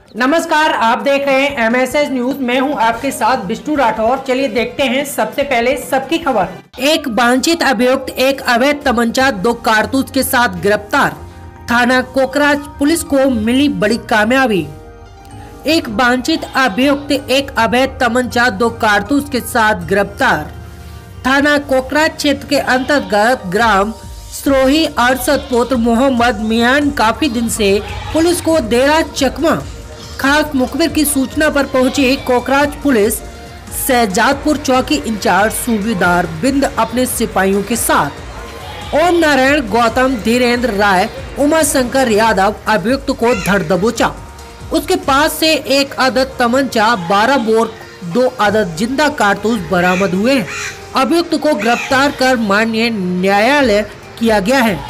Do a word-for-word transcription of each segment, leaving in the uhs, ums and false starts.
नमस्कार, आप देख रहे हैं एम एस एस न्यूज। मैं हूं आपके साथ बिष्णु राठौर। चलिए देखते हैं सबसे पहले सबकी खबर। एक वांछित अभियुक्त एक अवैध तमंचा दो कारतूस के साथ गिरफ्तार। थाना कोकराझ पुलिस को मिली बड़ी कामयाबी। एक वांछित अभियुक्त एक अवैध तमंचा दो कारतूस के साथ गिरफ्तार। थाना कोकराझ क्षेत्र के अंतर्गत ग्राम स्रोही अरसद पुत्र मोहम्मद मियान काफी दिन से पुलिस को डेरा चकमा खास मुखबिर की सूचना पर पहुंची कोकराझ पुलिस शहजादपुर चौकी इंचार्ज सूबेदार बिंद अपने सिपाहियों के साथ ओम नारायण गौतम धीरेन्द्र राय उमा शंकर यादव अभियुक्त को धर दबोचा। उसके पास से एक अदद तमंचा, बारह बोर, दो अदद जिंदा कारतूस बरामद हुए। अभियुक्त को गिरफ्तार कर माननीय न्यायालय किया गया है।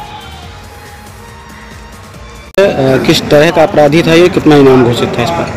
किस तरह का अपराधी था ये, कितना इनाम घोषित था इस पर?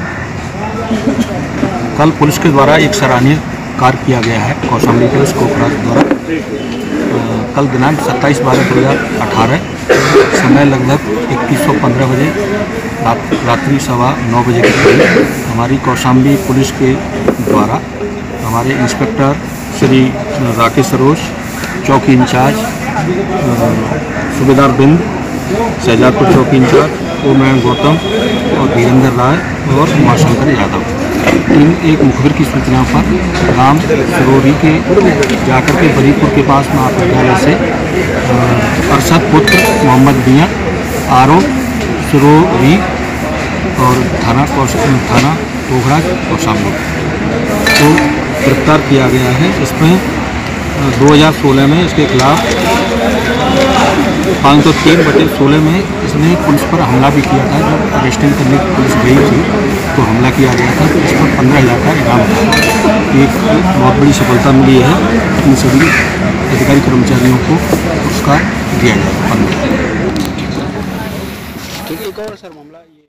कल पुलिस के द्वारा एक सराहनीय कार्य किया गया है कौशाम्बी पुलिस कोकराझ द्वारा। कल दिनांक सत्ताईस बारह दो हज़ार अठारह समय लगभग इक्कीस सौ पंद्रह बजे रात रात्रि सवा नौ बजे के करीब हमारी कौशाम्बी पुलिस के द्वारा हमारे इंस्पेक्टर श्री राकेश सरोज, चौकी इंचार्ज सूबेदार बिंद, शहजादपुर चौकी इंचार्ज ओम नारायण गौतम और धीरेन्द्र राय और उमा शंकर यादव इन एक मुखबिर की सूचना पर ग्राम सरोही के जाकर के बरीपुर के पास महाविद्यालय से अरसद पुत्र मोहम्मद मियां आरोप सरोही और थाना थाना कोकराझ कौशाम्बी को गिरफ्तार किया गया है। इसमें दो हज़ार सोलह में इसके खिलाफ पाँच सौ तीन बटे सोलह में इसने पुलिस पर हमला भी किया था। जब अरेस्टिंग करने की पुलिस गई थी तो हमला किया गया था। तो इस पर पंद्रह हज़ार का इनाम था। एक बहुत बड़ी सफलता मिली है। इन सभी अधिकारी कर्मचारियों को पुरस्कार दिया जाएगा। ठीक है, एक और सर मामला